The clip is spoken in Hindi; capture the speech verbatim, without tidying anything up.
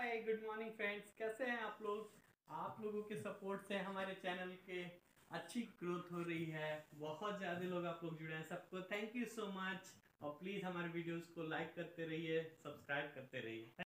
हाय गुड मॉर्निंग फ्रेंड्स, कैसे हैं आप लोग। आप लोगों के सपोर्ट से हमारे चैनल के अच्छी ग्रोथ हो रही है। बहुत ज़्यादा लोग आप लोग जुड़े हैं, सबको थैंक यू सो मच। और प्लीज़ हमारे वीडियोस को लाइक करते रहिए, सब्सक्राइब करते रहिए।